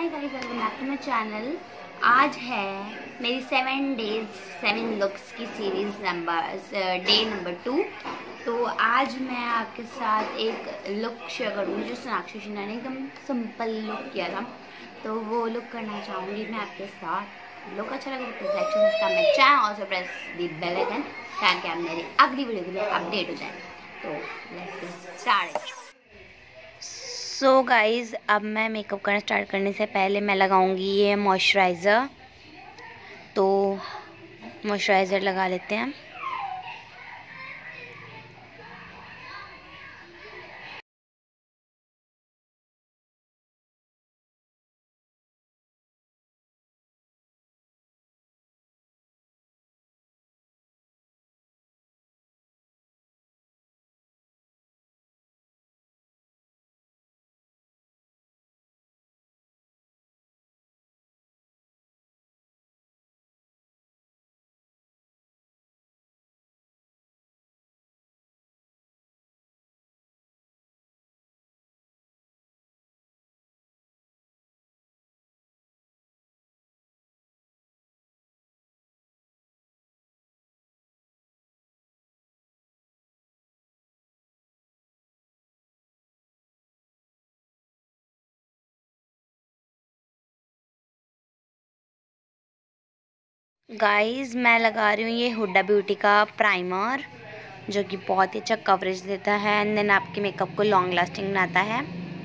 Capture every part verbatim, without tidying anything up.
Hi guys, welcome back to my channel. आज है मेरी सेवन डेज सेवन लुक्स की series number day number two. तो आज मैं आपके साथ एक लुक शेयर करूँगी जो सोनाक्षी जी ने एकदम सिंपल लुक किया था, तो वो लुक करना चाहूँगी मैं आपके साथ। लुक अच्छा लगे तो प्लीज लाइक चैनल और also press the bell icon ताकि आप मेरी अगली वीडियो के लिए अपडेट हो जाए। तो let's get started. So so guys, अब मैं मेकअप करना स्टार्ट करने से पहले मैं लगाऊंगी ये मॉइस्चराइज़र। तो मॉइस्चराइज़र लगा लेते हैं। गाइज़, मैं लगा रही हूँ ये हुडा ब्यूटी का प्राइमर जो कि बहुत ही अच्छा कवरेज देता है एंड देन आपके मेकअप को लॉन्ग लास्टिंग बनाता है।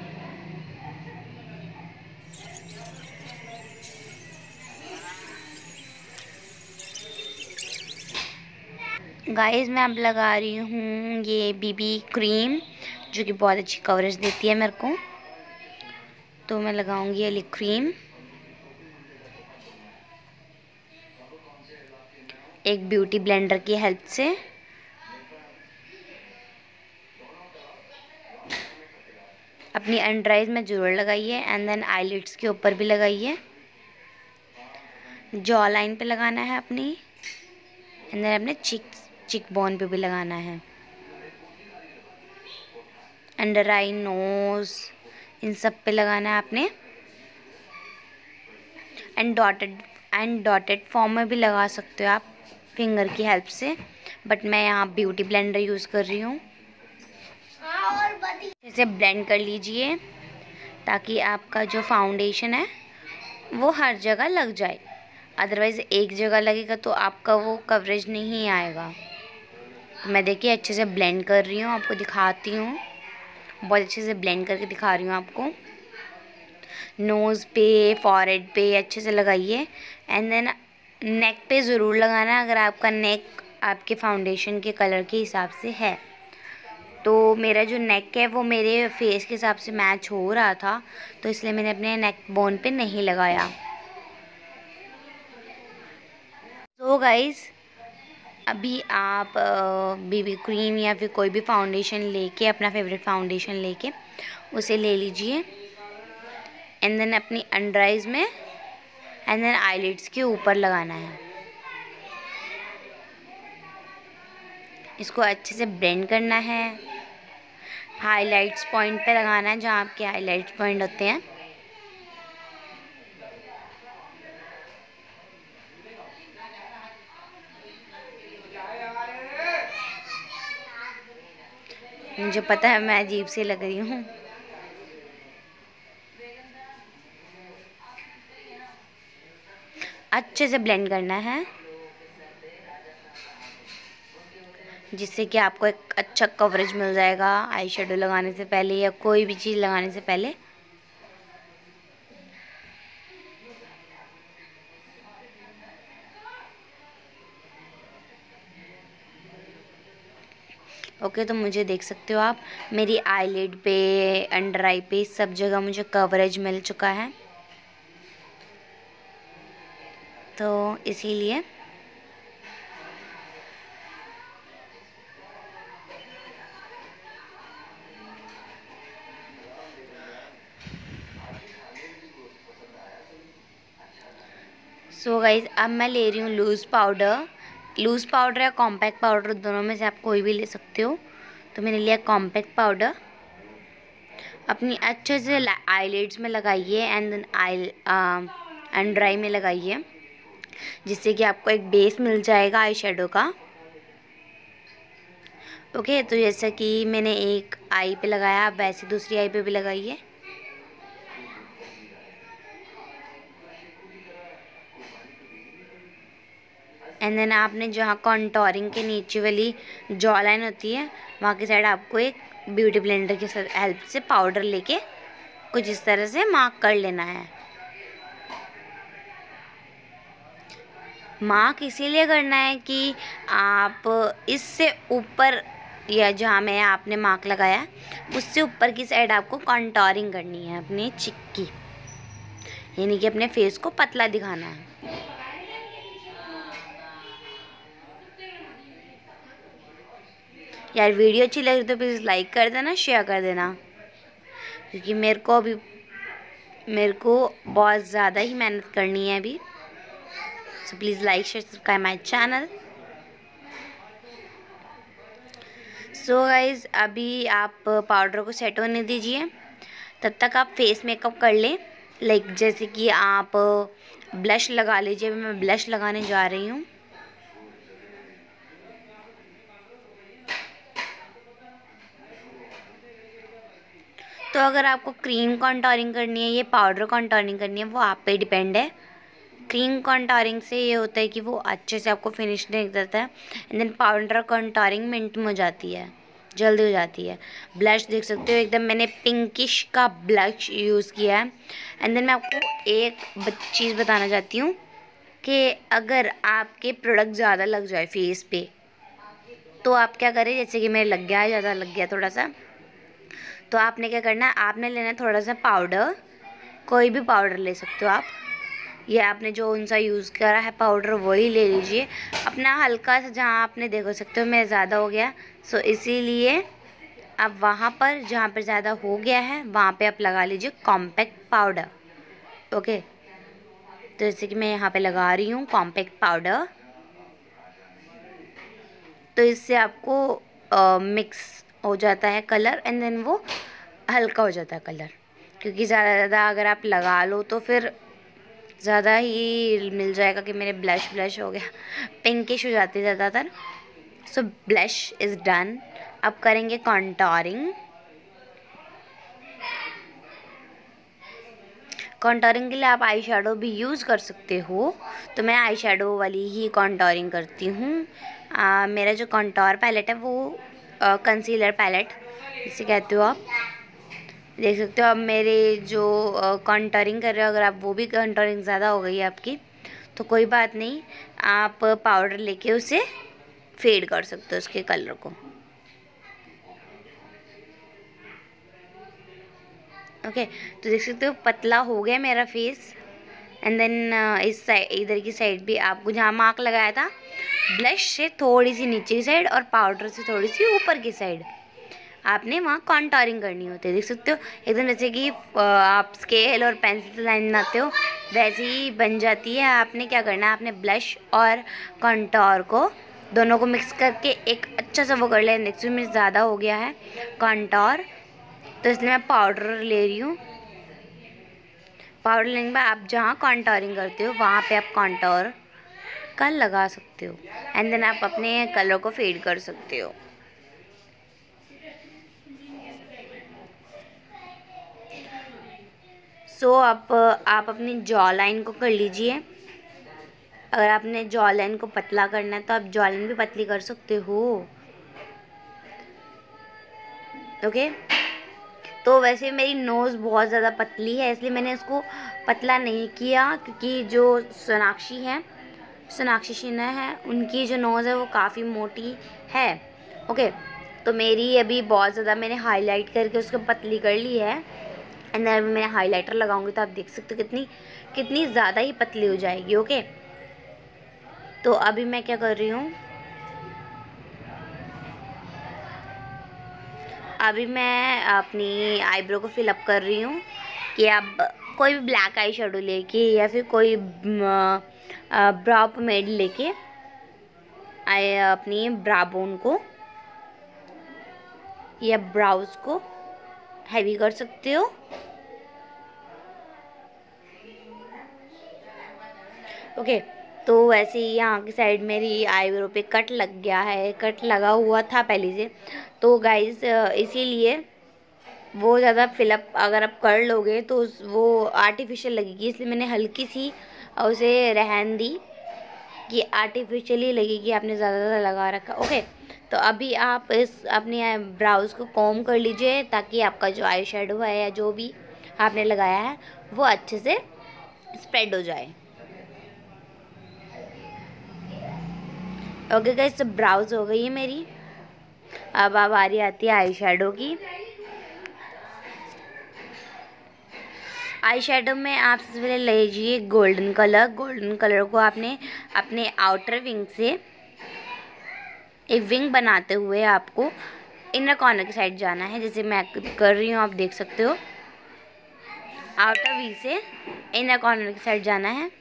गाइज़, मैं अब लगा रही हूँ ये बीबी क्रीम जो कि बहुत अच्छी कवरेज देती है मेरे को। तो मैं लगाऊंगी ये लिप क्रीम एक ब्यूटी ब्लेंडर की हेल्प से। अपनी अंडर आइज में जरूर लगाइए एंड देन आईलिड्स के ऊपर भी लगाइए। जॉ लाइन पे लगाना है अपनी एंड देन अपने चिक चिक बोन पे भी लगाना है। अंडर आई, नोज, इन सब पे लगाना है आपने। And dotted and dotted form में भी लगा सकते हो आप फिंगर की हेल्प से, बट मैं यहाँ ब्यूटी ब्लेंडर यूज़ कर रही हूँ। इसे ब्लेंड कर लीजिए ताकि आपका जो फाउंडेशन है वो हर जगह लग जाए, अदरवाइज़ एक जगह लगेगा तो आपका वो कवरेज नहीं आएगा। तो मैं देखिए अच्छे से ब्लेंड कर रही हूँ, आपको दिखाती हूँ। बहुत अच्छे से ब्लेंड करके दिखा रही हूँ आपको। नोज़ पे, फॉरहेड पे अच्छे से लगाइए एंड देन नेक पे ज़रूर लगाना है अगर आपका नेक आपके फाउंडेशन के कलर के हिसाब से है। तो मेरा जो नेक है वो मेरे फेस के हिसाब से मैच हो रहा था, तो इसलिए मैंने अपने नेक बोन पे नहीं लगाया। तो गाइज़, अभी आप बीबी क्रीम या फिर कोई भी फाउंडेशन लेके, अपना फेवरेट फाउंडेशन लेके उसे ले लीजिए एंड देन अपनी अंडर आइज में एंड देन आईलिड्स के ऊपर लगाना है। इसको अच्छे से ब्लेंड करना है। हाइलाइट्स पॉइंट पे लगाना है जहाँ आपके हाइलाइट्स पॉइंट होते हैं। मुझे पता है मैं अजीब सी लग रही हूँ। अच्छे से ब्लेंड करना है जिससे कि आपको एक अच्छा कवरेज मिल जाएगा आई शेडो लगाने से पहले या कोई भी चीज़ लगाने से पहले। ओके, तो मुझे देख सकते हो आप, मेरी आईलिड पे, अंडर आई पे, सब जगह मुझे कवरेज मिल चुका है। तो इसीलिए सो so गाइज, अब मैं ले रही हूँ लूज़ पाउडर। लूज़ पाउडर या कॉम्पैक्ट पाउडर, दोनों में से आप कोई भी ले सकते हो। तो मैंने लिया कॉम्पैक्ट पाउडर। अपनी अच्छे से आईलिड्स में लगाइए and then eye under eye में लगाइए, जिससे कि आपको एक बेस मिल जाएगा आई शेडो का। ओके, तो जैसा कि मैंने एक आई पे लगाया, आप वैसे दूसरी आई पे भी लगाइए। एंड देन आपने जहाँ कॉन्टोरिंग के नीचे वाली जॉ लाइन होती है वहाँ की साइड आपको एक ब्यूटी ब्लेंडर की हेल्प से पाउडर लेके कुछ इस तरह से मार्क कर लेना है। मार्क इसीलिए करना है कि आप इससे ऊपर या जहाँ में आपने मार्क लगाया उससे ऊपर की साइड आपको कॉन्टोरिंग करनी है अपने चिक की, यानी कि अपने फेस को पतला दिखाना है। यार वीडियो अच्छी लगी तो प्लीज़ लाइक कर देना, शेयर कर देना, क्योंकि मेरे को अभी मेरे को बहुत ज़्यादा ही मेहनत करनी है अभी। So please like share subscribe my channel. So guys, अभी आप पाउडर को सेट होने दीजिए, तब तक आप फेस मेकअप कर लें। लाइक जैसे कि आप ब्लश लगा लीजिए। अभी मैं ब्लश लगाने जा रही हूँ। तो अगर आपको क्रीम कॉन्टोरिंग करनी है या पाउडर कॉन्टोरिंग करनी है, वो आप पे डिपेंड है। क्रीम कॉन्टोरिंग से ये होता है कि वो अच्छे से आपको फिनिश नहीं देता है, and then powder contouring minute में हो जाती है, जल्दी हो जाती है। ब्लश देख सकते हो, एकदम मैंने पिंकिश का ब्लश यूज़ किया है। एंड देन मैं आपको एक चीज़ बताना चाहती हूँ कि अगर आपके प्रोडक्ट ज़्यादा लग जाए फेस पे, तो आप क्या करें, जैसे कि मेरे लग गया है, ज़्यादा लग गया थोड़ा सा, तो आपने क्या करना है, आपने लेना है थोड़ा सा पाउडर, कोई भी पाउडर ले सकते हो आप, या आपने जो उनसा यूज़ करा है पाउडर वही ले लीजिए। अपना हल्का सा, जहाँ आपने देखो सकते हो मैं ज़्यादा हो गया, सो इसीलिए आप वहाँ पर जहाँ पर ज़्यादा हो गया है वहाँ पे आप लगा लीजिए कॉम्पैक्ट पाउडर। ओके, तो जैसे कि मैं यहाँ पे लगा रही हूँ कॉम्पैक्ट पाउडर, तो इससे आपको मिक्स हो जाता है कलर, एंड देन वो हल्का हो जाता है कलर, क्योंकि ज़्यादा ज़्यादा अगर आप लगा लो तो फिर ज़्यादा ही मिल जाएगा कि मेरे ब्लश ब्लश हो गया, पिंकिश हो जाती है ज़्यादातर। So blush is done. अब करेंगे कॉन्टोरिंग। कॉन्टोरिंग के लिए आप आई शेडो भी यूज़ कर सकते हो, तो मैं आई शेडो वाली ही कॉन्टोरिंग करती हूँ। मेरा जो कॉन्टोर पैलेट है वो कंसीलर पैलेट जिसे कहते हो आप, देख सकते हो। अब मेरे जो कॉन्टोरिंग कर रहे हो, अगर आप वो भी कॉन्टोरिंग ज़्यादा हो गई है आपकी, तो कोई बात नहीं, आप पाउडर लेके उसे फेड कर सकते हो उसके कलर को। ओके, तो देख सकते हो पतला हो गया मेरा फेस। एंड देन इस साइड, इधर की साइड भी आपको जहाँ मार्क लगाया था ब्लश से थोड़ी सी नीचे की साइड और पाउडर से थोड़ी सी ऊपर की साइड आपने वहाँ कॉन्टोरिंग करनी होती है। देख सकते हो एकदम जैसे कि आप स्केल और पेंसिल से लाइन बनाते हो वैसे ही बन जाती है। आपने क्या करना है, आपने ब्लश और कॉन्टोर को दोनों को मिक्स करके एक अच्छा सा वो कर लें। देखिए मेरे ज़्यादा हो गया है कॉन्टोर, तो इसलिए मैं पाउडर ले रही हूँ। पाउडर लेने के बाद आप जहाँ कॉन्टोरिंग करते हो वहाँ पे आप कॉन्टोर का लगा सकते हो, एंड देन आप अपने कलर को फेड कर सकते हो। सो so, आप आप अपनी जॉ लाइन को कर लीजिए। अगर आपने जॉ लाइन को पतला करना है तो आप जॉ लाइन भी पतली कर सकते हो। Okay okay? तो वैसे मेरी नोज़ बहुत ज़्यादा पतली है, इसलिए मैंने इसको पतला नहीं किया, क्योंकि जो सोनाक्षी है सोनाक्षी सिन्हा है उनकी जो नोज़ है वो काफ़ी मोटी है। ओके, तो मेरी अभी बहुत ज़्यादा मैंने हाईलाइट करके उसको पतली कर ली है, एंड देन मैं हाइलाइटर लगाऊंगी तो आप देख सकते हो कितनी कितनी ज़्यादा ही पतली हो जाएगी। ओके, तो अभी मैं क्या कर रही हूँ, अभी मैं अपनी आईब्रो को फिलअप कर रही हूँ कि आप कोई भी ब्लैक आई शेडो लेके या फिर कोई ब्राउ पोमेड लेके आई अपनी ब्रा बोन को या ब्राउज को हैवी कर सकते हो। ओके, तो वैसे ही यहाँ की साइड मेरी आईब्रो पे कट लग गया है, कट लगा हुआ था पहले से, तो गाइस इसीलिए वो ज़्यादा फिलअप अगर आप कर लोगे तो वो आर्टिफिशियल लगेगी, इसलिए मैंने हल्की सी उसे रहन दी कि आर्टिफिशियल ही लगेगी, आपने ज़्यादा ज़्यादा लगा रखा। ओके, तो अभी आप इस अपने ब्राउज को कॉम्ब कर लीजिए ताकि आपका जो आई शेडो है या जो भी आपने लगाया है वो अच्छे से स्प्रेड हो जाए। ओके गाइस, तो ब्राउज हो गई है मेरी। अब अब आ रही आती है आई शेडो की। आई शेडो में आप सबसे पहले लीजिए गोल्डन कलर। गोल्डन कलर को आपने अपने आउटर विंग से एक विंग बनाते हुए आपको इनर कॉर्नर की साइड जाना है, जैसे मैं कर रही हूँ, आप देख सकते हो। आउटर विंग से इनर कॉर्नर की साइड जाना है।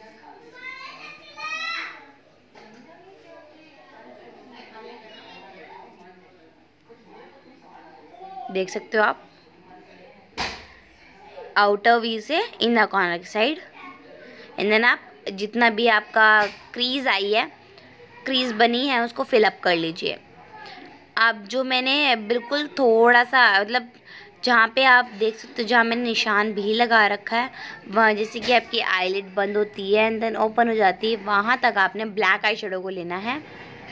देख सकते हो आप, आउटर वी से इनर कॉर्नर की साइड। एंड देन आप जितना भी आपका क्रीज आई है, क्रीज बनी है, उसको फिलअप कर लीजिए। आप जो मैंने बिल्कुल थोड़ा सा मतलब जहाँ पे आप देख सकते हो, जहाँ मैंने निशान भी लगा रखा है, वहाँ जैसे कि आपकी आईलिड बंद होती है एंड देन ओपन हो जाती है, वहाँ तक आपने ब्लैक आई शेडो को लेना है।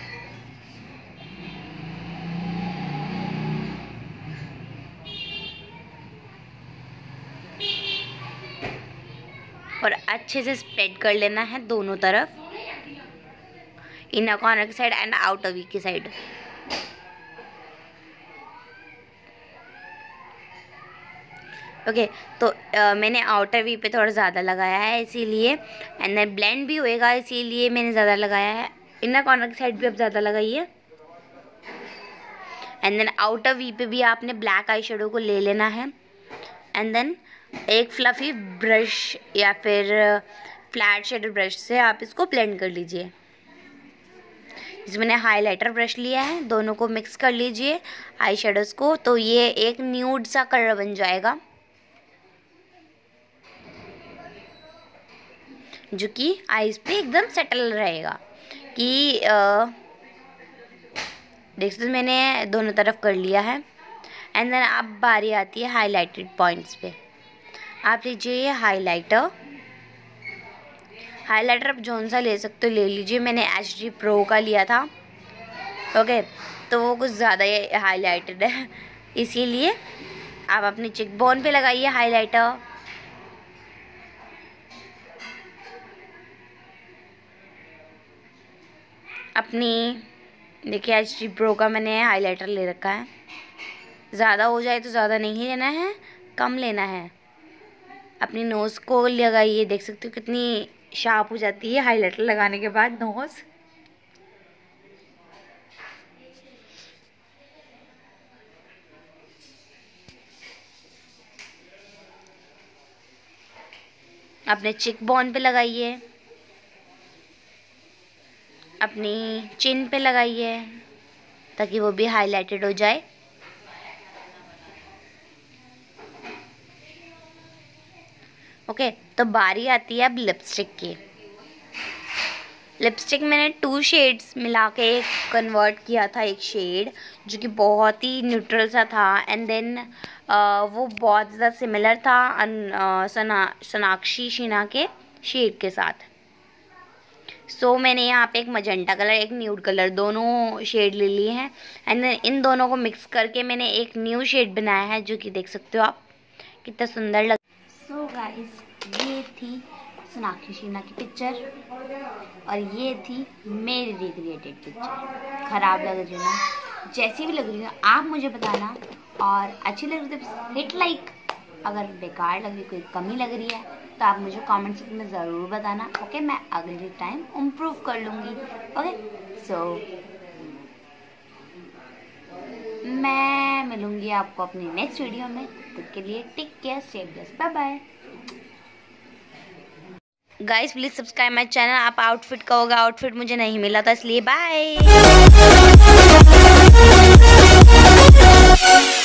और अच्छे से स्प्रेड कर लेना है दोनों तरफ, इनर कॉर्नर की साइड एंड आउटर वी की साइड। ओके okay, तो uh, मैंने आउटर वी पे थोड़ा ज़्यादा लगाया है इसीलिए, एंड देन ब्लेंड भी होएगा इसीलिए मैंने ज़्यादा लगाया है। इनर कॉर्नर की साइड भी आप ज़्यादा लगाइए। एंड देन आउटर वी पे भी आपने ब्लैक आई शेडो को ले लेना है। एंड देन एक फ्लफ़ी ब्रश या फिर फ्लैट शेडर ब्रश से आप इसको ब्लेंड कर लीजिए। इसमें मैंने हाइलाइटर ब्रश लिया है, दोनों को मिक्स कर लीजिए आई शेडोज़ को, तो ये एक न्यूड सा कलर बन जाएगा जो कि आईज पे एकदम सेटल रहेगा। कि आ, देख सकते हो मैंने दोनों तरफ कर लिया है। एंड देन अब बारी आती है हाइलाइटेड पॉइंट्स पे। आप लीजिए ये हाइलाइटर। हाइलाइटर आप जौन सा ले सकते हो ले लीजिए, मैंने एच डी प्रो का लिया था। ओके, तो वो कुछ ज़्यादा ही हाईलाइटेड है, इसीलिए आप अपनी चिक बोन पे लगाइए हाइलाइटर। अपनी देखिए एच डी प्रो का मैंने हाइलाइटर ले रखा है। ज़्यादा हो जाए तो ज़्यादा नहीं लेना है, कम लेना है। अपनी नोज़ को लगाइए, देख सकते हो कितनी शार्प हो जाती है हाइलाइटर लगाने के बाद नोज़। अपने चिक बोन पे लगाइए, अपनी चिन पे लगाइए ताकि वो भी हाइलाइटेड हो जाए। ओके, तो बारी आती है अब लिपस्टिक की। लिपस्टिक मैंने टू शेड्स मिला के कन्वर्ट किया था, एक शेड जो कि बहुत ही न्यूट्रल सा था एंड देन वो बहुत ज़्यादा सिमिलर था अन, सना सोनाक्षी शीना के शेड के साथ। सो so, मैंने यहाँ पे एक मजेंटा कलर, एक न्यूड कलर, दोनों शेड ले लिए हैं एंड देन इन दोनों को मिक्स करके मैंने एक न्यू शेड बनाया है जो कि देख सकते हो आप कितना सुंदर लग। सो गाइस, ये थी सोनाक्षी शीना की पिक्चर और ये थी मेरी रिक्रिएटेड पिक्चर। ख़राब लग रही है ना, जैसी भी लग रही है आप मुझे बताना, और अच्छी लग रही है हिट लाइक, अगर बेकार लग रही, कोई कमी लग रही है तो आप मुझे कमेंट सेक्शन में ज़रूर बताना। ओके, मैं अगले टाइम इम्प्रूव कर लूँगी। ओके, सो मैं मिलूँगी आपको अपनी नेक्स्ट वीडियो में। तब के लिए take care, stay blessed, bye bye. Guys please subscribe my channel. आप आउटफिट का होगा, आउटफिट मुझे नहीं मिला था इसलिए बाय।